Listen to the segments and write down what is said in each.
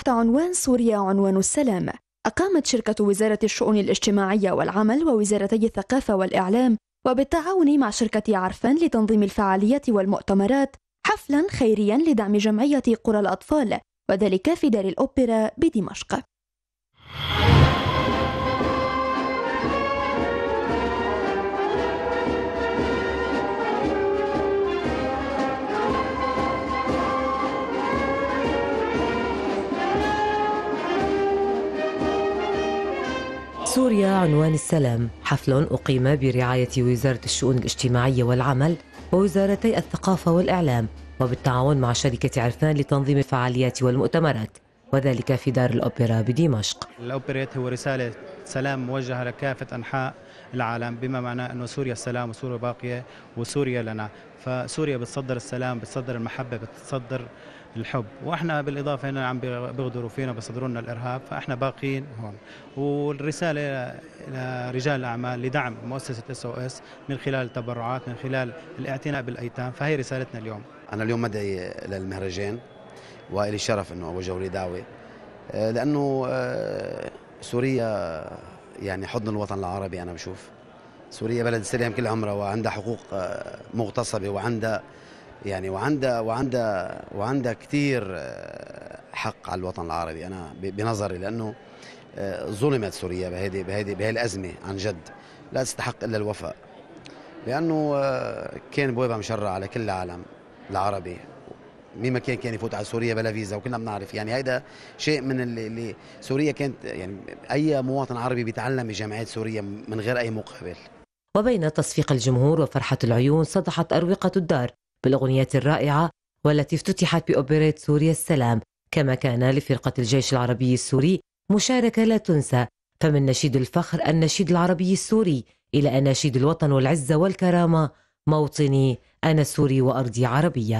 تحت عنوان سوريا عنوان السلام. أقامت شركة وزارة الشؤون الاجتماعية والعمل ووزارتي الثقافة والإعلام وبالتعاون مع شركة عرفان لتنظيم الفعاليات والمؤتمرات حفلا خيريا لدعم جمعية قرى الأطفال، وذلك في دار الأوبرا بدمشق. سوريا عنوان السلام، حفل أقيم برعاية وزارة الشؤون الاجتماعية والعمل ووزارتي الثقافة والإعلام وبالتعاون مع شركة عرفان لتنظيم الفعاليات والمؤتمرات، وذلك في دار الأوبرا بدمشق. الأوبريت هو رسالة سلام موجهة لكافة أنحاء العالم، بما معناه أنه سوريا السلام وسوريا باقية وسوريا لنا، فسوريا بتصدر السلام، بتصدر المحبة، بتصدر الحب، واحنا بالاضافه هنا عم بيغدروا فينا بيصدروا لنا الارهاب، فاحنا باقيين هون. والرساله لرجال الاعمال لدعم مؤسسه SOS من خلال التبرعات، من خلال الاعتناء بالايتام، فهي رسالتنا اليوم. انا اليوم مدعي للمهرجان والي الشرف انه اوجه لي دعوه، لانه سوريا يعني حضن الوطن العربي. انا بشوف سوريا بلد سلام كل عمرها، وعندها حقوق مغتصبه، وعندها يعني وعندها كثير حق على الوطن العربي. انا بنظري لانه ظلمت سوريا بهذه الازمه، عن جد لا تستحق الا الوفاء، لانه كان بوابه مشرعه على كل العالم العربي، مين ما كان يفوت على سوريا بلا فيزا، وكلنا بنعرف يعني هيدا شيء من اللي سوريا كانت يعني اي مواطن عربي بيتعلم بجامعات سوريا من غير اي مقابل. وبين تصفيق الجمهور وفرحة العيون صدحت أروقة الدار بالأغنيات الرائعة والتي افتتحت بأوبريت سوريا السلام، كما كان لفرقة الجيش العربي السوري مشاركة لا تنسى، فمن نشيد الفخر النشيد العربي السوري إلى أناشيد الوطن والعزة والكرامة موطني أنا سوري وأرضي عربية.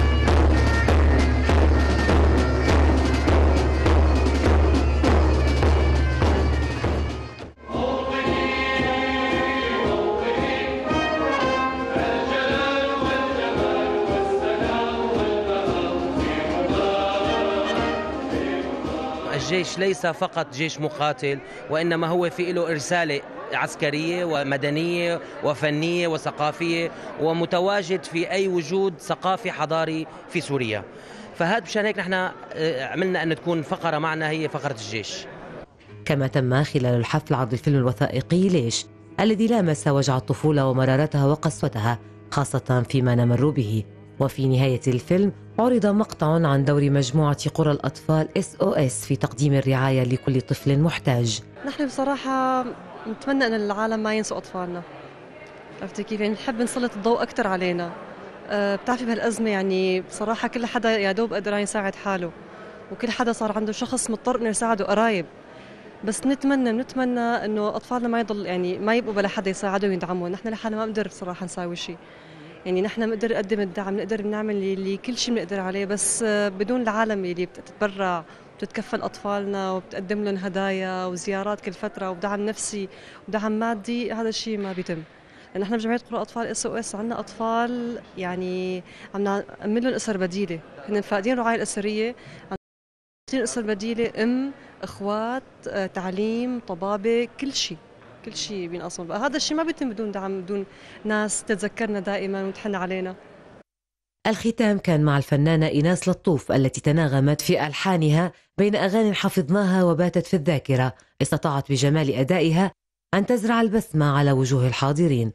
الجيش ليس فقط جيش مقاتل، وإنما هو في له رسالة عسكرية ومدنية وفنية وثقافية، ومتواجد في أي وجود ثقافي حضاري في سوريا. فهذا مشان هيك نحن عملنا أن تكون فقرة معنا هي فقرة الجيش. كما تم خلال الحفل عرض الفيلم الوثائقي ليش، الذي لامس وجع الطفولة ومرارتها وقسوتها، خاصة فيما نمر به. وفي نهاية الفيلم عرض مقطع عن دور مجموعة قرى الأطفال SOS في تقديم الرعاية لكل طفل محتاج. نحن بصراحة نتمنى أن العالم ما ينسوا أطفالنا، عرفتي كيف؟ يعني نحب نسلط الضوء أكثر علينا. بتعرفي بهالأزمة يعني بصراحة كل حدا يا دوب قدر يساعد حاله، وكل حدا صار عنده شخص مضطر إنه يساعده قرايب، بس نتمنى إنه أطفالنا ما يضل يعني ما يبقوا بلا حدا يساعدهم ويدعمهم. نحن لحالنا ما بنقدر بصراحة نساوي شيء، يعني نحن بنقدر نقدم الدعم، نقدر نعمل اللي كل شيء بنقدر عليه، بس بدون العالم اللي بتتبرع وبتتكفل أطفالنا وبتقدم لهم هدايا وزيارات كل فترة ودعم نفسي ودعم مادي، هذا الشيء ما بيتم. لأن نحن بجمعية قرى أطفال SOS عندنا أطفال يعني عم نعمل لهم أسر بديلة، هن فاقدين الرعاية الأسرية، عم نعطيهم أسر بديلة، إخوات، تعليم، طبابة، كل شيء بينقصهم. هذا الشيء ما بيتم بدون دعم، بدون ناس تتذكرنا دائما وتحن علينا. الختام كان مع الفنانة إيناس لطوف التي تناغمت في ألحانها بين أغاني حفظناها وباتت في الذاكرة، استطاعت بجمال أدائها أن تزرع البسمة على وجوه الحاضرين.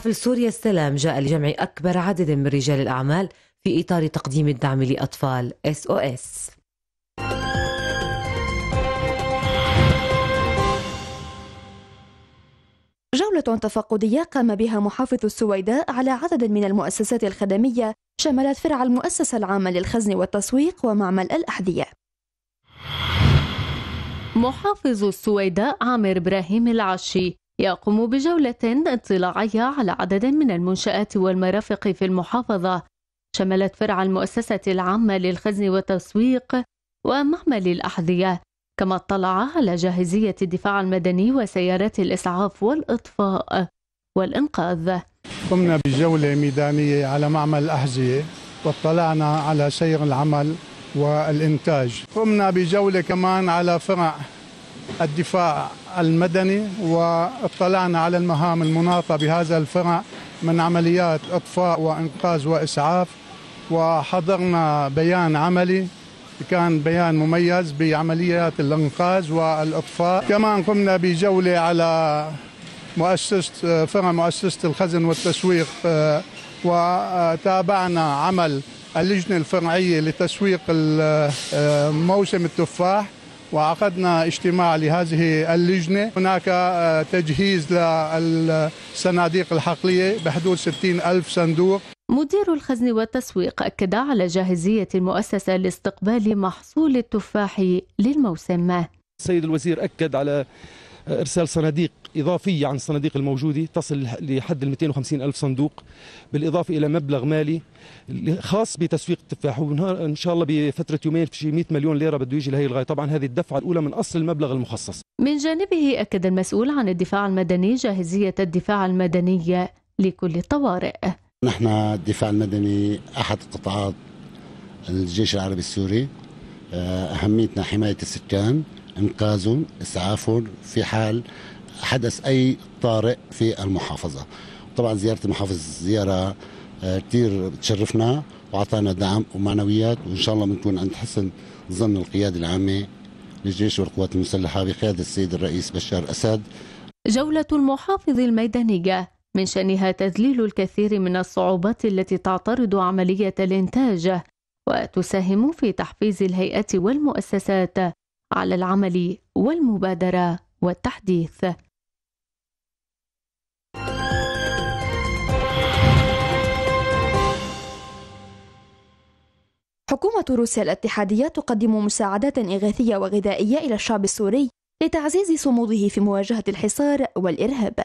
حفل سوريا السلام جاء لجمع أكبر عدد من رجال الأعمال في إطار تقديم الدعم لأطفال SOS. جولة تفقدية قام بها محافظ السويداء على عدد من المؤسسات الخدمية شملت فرع المؤسسة العامة للخزن والتسويق ومعمل الأحذية. محافظ السويداء عامر إبراهيم العشي يقوم بجولة اطلاعية على عدد من المنشآت والمرافق في المحافظة شملت فرع المؤسسة العامة للخزن والتسويق ومعمل الأحذية، كما اطلع على جاهزية الدفاع المدني وسيارات الإسعاف والإطفاء والإنقاذ. قمنا بجولة ميدانية على معمل الأحذية واطلعنا على سير العمل والإنتاج. قمنا بجولة كمان على فرع الدفاع المدني واطلعنا على المهام المناطة بهذا الفرع من عمليات إطفاء وإنقاذ وإسعاف، وحضرنا بيان عملي كان بيان مميز بعمليات الإنقاذ والإطفاء. كمان قمنا بجولة على فرع مؤسسة الخزن والتسويق وتابعنا عمل اللجنة الفرعية لتسويق موسم التفاح وعقدنا اجتماع لهذه اللجنة. هناك تجهيز للصناديق الحقلية بحدود 60,000 صندوق. مدير الخزن والتسويق أكد على جاهزية المؤسسة لاستقبال محصول التفاح للموسم. السيد الوزير أكد على إرسال صناديق إضافية عن الصناديق الموجودة تصل لحد 250,000 صندوق، بالإضافة إلى مبلغ مالي خاص بتسويق التفاح، وإن شاء الله بفترة يومين في 100 مليون ليرة بده يجي لهي الغاية. طبعا هذه الدفعة الأولى من أصل المبلغ المخصص. من جانبه أكد المسؤول عن الدفاع المدني جاهزية الدفاع المدني لكل الطوارئ. نحن الدفاع المدني أحد قطاعات الجيش العربي السوري، أهميتنا حماية السكان، إنقاذهم، إسعافهم في حال حدث أي طارئ في المحافظة. طبعا زيارة المحافظ زيارة كثير تشرفنا وعطانا دعم ومعنويات، وإن شاء الله بنكون عند حسن ظن القيادة العامة للجيش والقوات المسلحة بقيادة السيد الرئيس بشار أسد. جولة المحافظ الميدانية من شأنها تذليل الكثير من الصعوبات التي تعترض عملية الإنتاج وتساهم في تحفيز الهيئات والمؤسسات على العمل والمبادرة والتحديث. حكومة روسيا الاتحادية تقدم مساعدات إغاثية وغذائية إلى الشعب السوري لتعزيز صموده في مواجهة الحصار والإرهاب.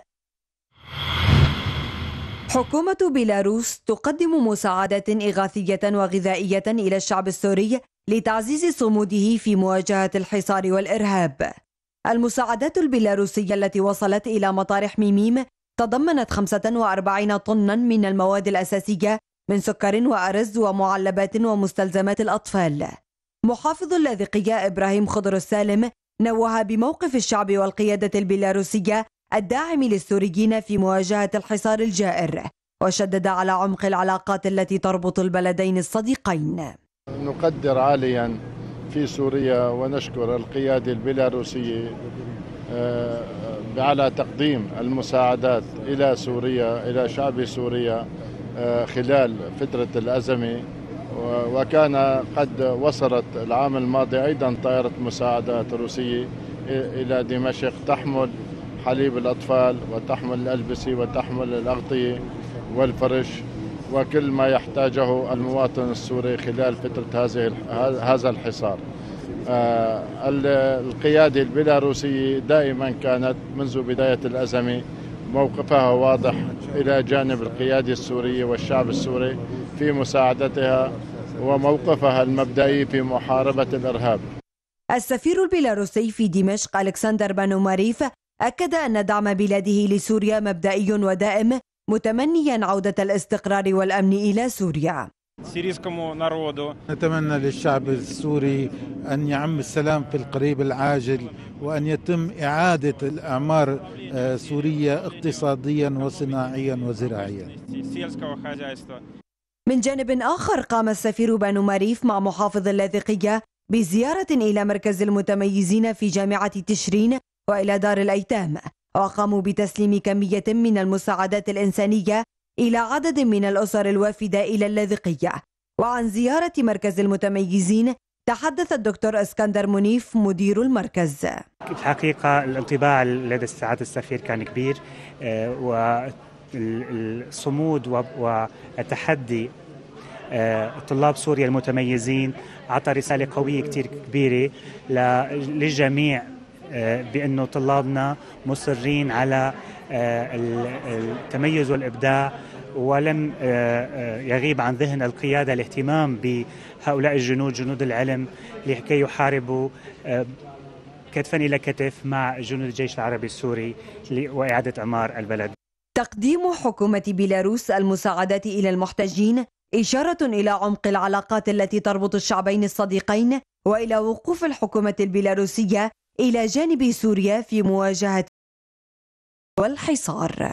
حكومة بيلاروس تقدم مساعدات إغاثية وغذائية إلى الشعب السوري لتعزيز صموده في مواجهة الحصار والإرهاب. المساعدات البيلاروسية التي وصلت إلى مطار حميميم تضمنت 45 طنا من المواد الأساسية من سكر وأرز ومعلبات ومستلزمات الأطفال. محافظ اللاذقية إبراهيم خضر السالم نوه بموقف الشعب والقيادة البيلاروسية الداعم للسوريين في مواجهة الحصار الجائر، وشدد على عمق العلاقات التي تربط البلدين الصديقين. نقدر عاليا في سوريا ونشكر القيادة البيلاروسية على تقديم المساعدات إلى سوريا إلى شعب سوريا خلال فترة الأزمة، وكان قد وصلت العام الماضي أيضا طائرة مساعدات روسية إلى دمشق تحمل حليب الأطفال وتحمل الألبسة وتحمل الأغطية والفرش وكل ما يحتاجه المواطن السوري خلال فترة هذا الحصار. القيادة البيلاروسية دائما كانت منذ بداية الأزمة موقفها واضح إلى جانب القيادة السورية والشعب السوري في مساعدتها وموقفها المبدئي في محاربة الإرهاب. السفير البيلاروسي في دمشق ألكسندر بانوماريف أكد أن دعم بلاده لسوريا مبدئي ودائم، متمنيا عودة الاستقرار والأمن إلى سوريا. نتمنى للشعب السوري أن يعم السلام في القريب العاجل، وأن يتم إعادة الأعمار سوريا اقتصاديا وصناعيا وزراعيا. من جانب آخر قام السفير بانوماريف مع محافظ اللاذقية بزيارة إلى مركز المتميزين في جامعة تشرين وإلى دار الأيتام، وقاموا بتسليم كمية من المساعدات الإنسانية إلى عدد من الأسر الوافدة إلى اللاذقية. وعن زيارة مركز المتميزين تحدث الدكتور اسكندر منيف مدير المركز. الحقيقة الانطباع لدى سعادة السفير كان كبير، والصمود والتحدي طلاب سوريا المتميزين أعطى رسالة قوية كتير كبيرة للجميع بأنه طلابنا مصرين على التميز والإبداع، ولم يغيب عن ذهن القيادة الاهتمام بهؤلاء الجنود، جنود العلم، لكي يحاربوا كتفا إلى كتف مع جنود الجيش العربي السوري وإعادة إعمار البلد. تقديم حكومة بيلاروس المساعدات إلى المحتجين إشارة إلى عمق العلاقات التي تربط الشعبين الصديقين، وإلى وقوف الحكومة البيلاروسية إلى جانب سوريا في مواجهة والحصار.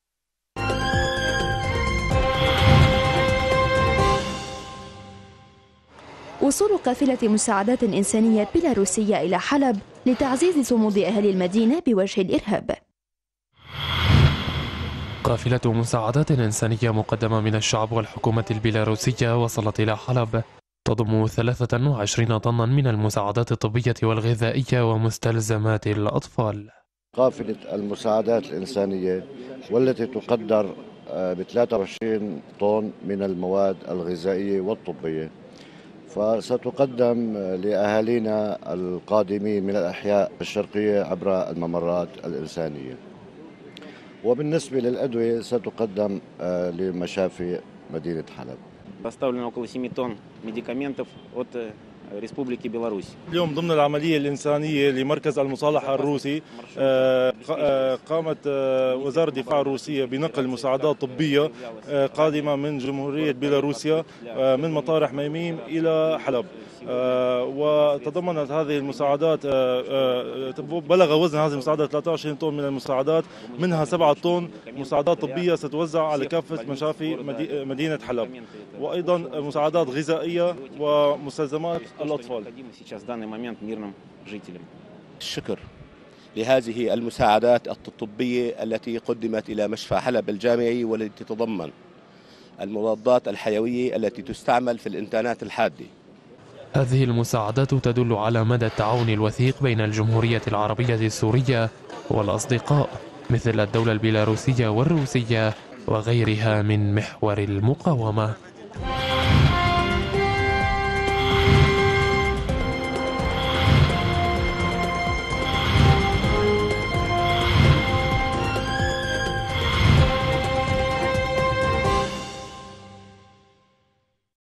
وصول قافلة مساعدات إنسانية بيلاروسية إلى حلب لتعزيز صمود أهالي المدينة بوجه الإرهاب. قافلة مساعدات إنسانية مقدمة من الشعب والحكومة البيلاروسية وصلت إلى حلب، تضم 23 طنا من المساعدات الطبية والغذائية ومستلزمات الأطفال. قافلة المساعدات الإنسانية والتي تقدر ب 23 طن من المواد الغذائية والطبية، فستقدم لأهالينا القادمين من الأحياء الشرقية عبر الممرات الإنسانية. وبالنسبة للأدوية ستقدم لمشافي مدينة حلب. Поставлено около 7 тонн медикаментов от Республики Беларусь. اليوم ضمن العملية الإنسانية لمركز المصالحة الروسي قامت وزارة الدفاع الروسية بنقل مساعدات طبية قادمة من جمهورية بيلاروسيا من مطار حميميم إلى حلب، وتضمنت هذه المساعدات بلغ وزن هذه المساعدات 23 طن من المساعدات، منها 7 طن مساعدات طبية ستوزع على كافة مشافي مدينة حلب، وأيضا مساعدات غذائية ومستلزمات الأطفال. الشكر لهذه المساعدات الطبية التي قدمت إلى مشفى حلب الجامعي، والتي تتضمن المضادات الحيوية التي تستعمل في الإنتانات الحادة. هذه المساعدات تدل على مدى التعاون الوثيق بين الجمهورية العربية السورية والأصدقاء مثل الدولة البيلاروسية والروسية وغيرها من محور المقاومة.